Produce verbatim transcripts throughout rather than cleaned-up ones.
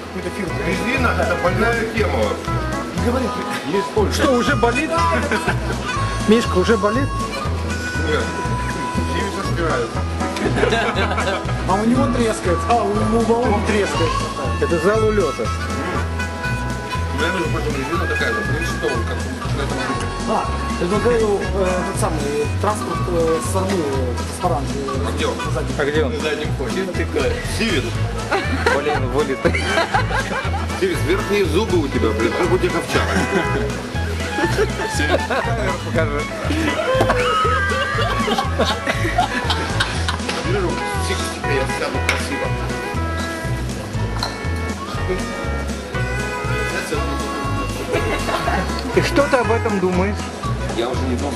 какой-то фирмы. Резина – это больная тема вообще. Не говори. Не используй. Что, уже болит? Мишка, уже болит? Нет. Сивица спирает. А у него трескает, а у него трескает. Это зал улета. Мне нужно потом резина такая же, Bridgestone, как на этом группе. А, предлагаю э, тот самый транспорт э, с Армы, с Паранжи. А где он? А где он? На заднем ходе. Сивиц. Блин, вылет. Сивиц, верхние зубы у тебя, блин, как у тех овчарок. Камеру покажи. Вижу, сикстика, я сяду красиво. И что ты об этом думаешь? Я уже не дома.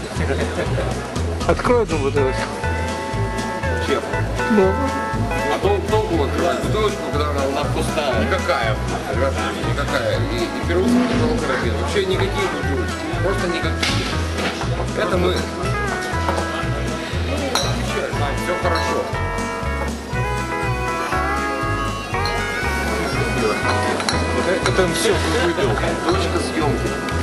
Открой одну бутылочку. Чем? Ну. А толку толку открывать бутылочку, когда она, она пустая. Никакая. Ребята, никакая. И, и берутся на карабин. Вообще никакие бутылочки. Просто никакие. Это мы. Все хорошо. Это все выпил. Точка съемки.